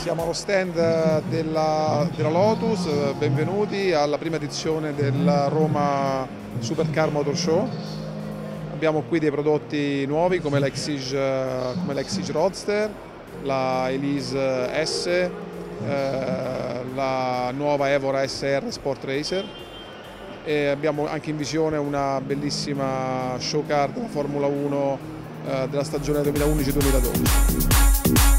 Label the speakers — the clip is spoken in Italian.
Speaker 1: Siamo allo stand della Lotus, benvenuti alla prima edizione del Roma Supercar Motor Show. Abbiamo qui dei prodotti nuovi come la Exige Roadster, la Elise S, la nuova Evora SR Sport Racer e abbiamo anche in visione una bellissima show car della Formula 1 della stagione 2011-2012.